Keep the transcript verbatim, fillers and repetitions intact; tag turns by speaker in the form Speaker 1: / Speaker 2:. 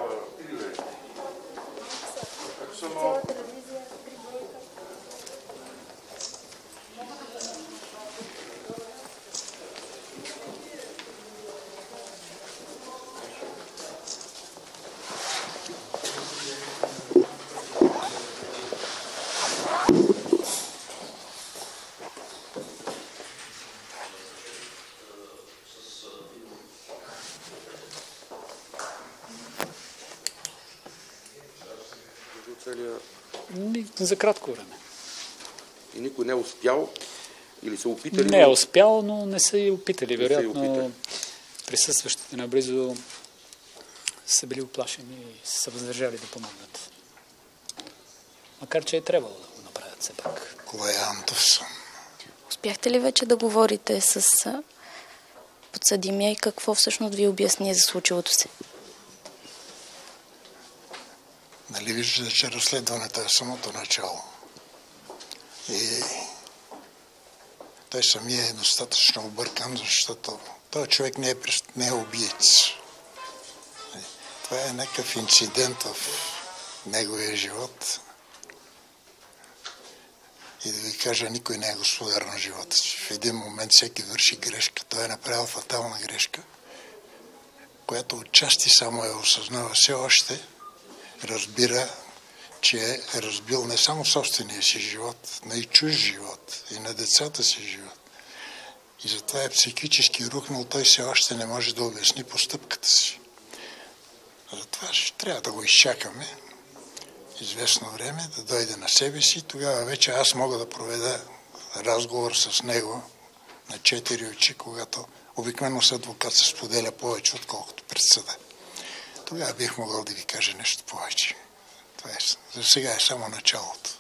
Speaker 1: Цяла телевизия, три бройка.
Speaker 2: За кратко време.
Speaker 3: И никой не е успял или са опитали?
Speaker 2: Не е успял, но не са и опитали.
Speaker 3: Не
Speaker 2: Вероятно
Speaker 3: са и опитали.
Speaker 2: присъстващите наблизо са били оплашени и са въздържали да помогнат. Макар че е трябвало да го направят все пак.
Speaker 4: Колая Антов съм.
Speaker 1: Успяхте ли вече да говорите с подсъдимия и какво всъщност ви обясни за случилото се?
Speaker 4: Нали виждате, че разследването е самото начало. И той самия е достатъчно объркан, защото този човек не е, не е убиец. Това е някакъв инцидент в неговия живот. И да ви кажа, никой не е господар на живота си. В един момент всеки върши грешка. Той е направил фатална грешка, която отчасти само е осъзнава все още, разбира, че е разбил не само собствения си живот, но и чуж живот, и на децата си живот. И затова е психически рухнал, той все още не може да обясни постъпката си. Затова ще трябва да го изчакаме известно време, да дойде на себе си. Тогава вече аз мога да проведа разговор с него на четири очи, когато обикновено с адвокат се споделя повече, отколкото пред съда. Тогава бих могъл да ви кажа нещо повече. Това е, за сега е само началото.